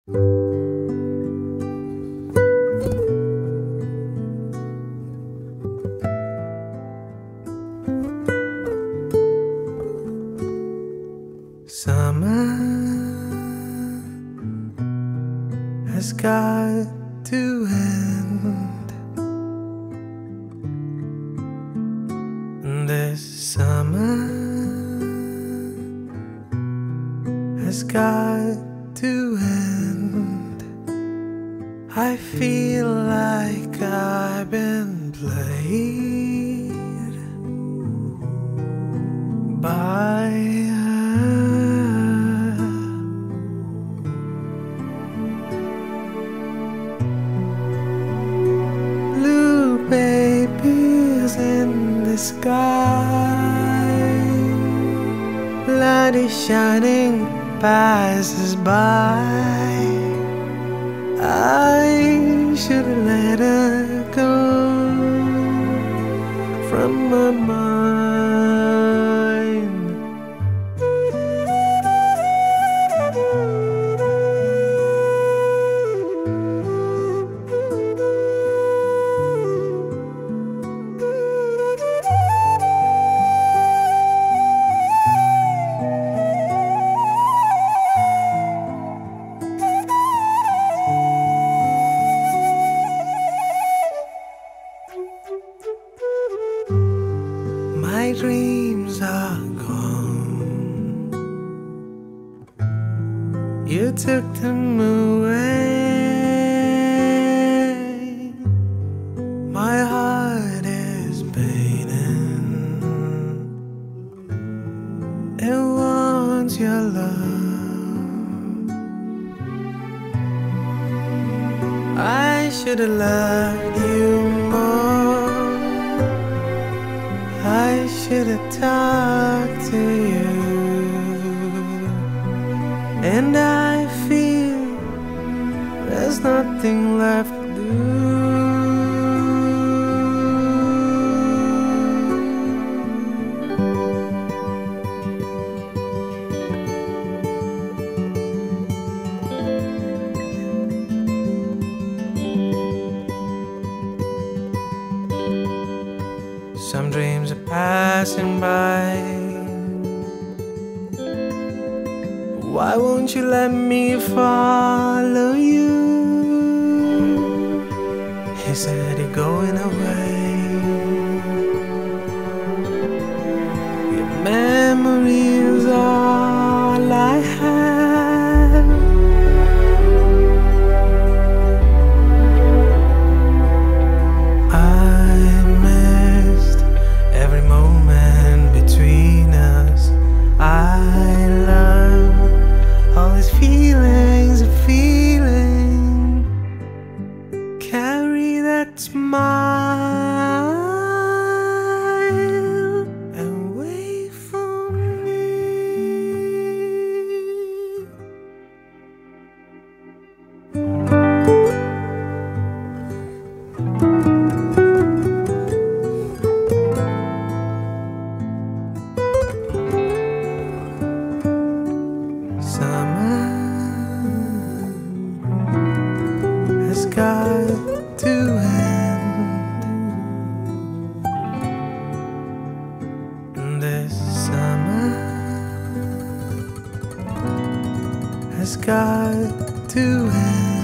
Summer has got to end. This summer has got to end. I feel like I've been played by babies in the sky. Light is shining, passes by. I should have let her go from my mind. My dreams are gone. You took them away. My heart is beating. It wants your love. I should have loved you more. I should have talked to you. And I feel there's nothing left to do. Some dreams are passing by. Why won't you let me follow you? He said you're going away. Your memory is all I have. I missed every moment between us. I love all these feelings and feeling. Carry that smile and wait for me. Summer has got to end. This summer has got to end.